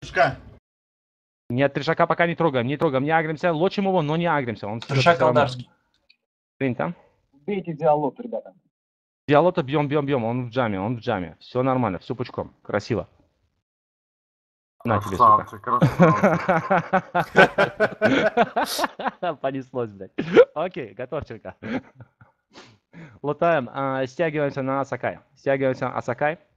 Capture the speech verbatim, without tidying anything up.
Трешка. Нет, трешака пока не трогаем, не трогаем, не агримся. Лочим его, но не агримся. Он Трешак Алдарский. Принято. Бейте диалог, ребята. Диалота бьем, бьем, бьем. Он в джаме, он в джаме. Все нормально, все пучком. Красиво. На тебе, сука. Понеслось, блядь. Окей, готовченко. Лутаем, а, стягиваемся на Асакай. Стягиваемся на Асакай.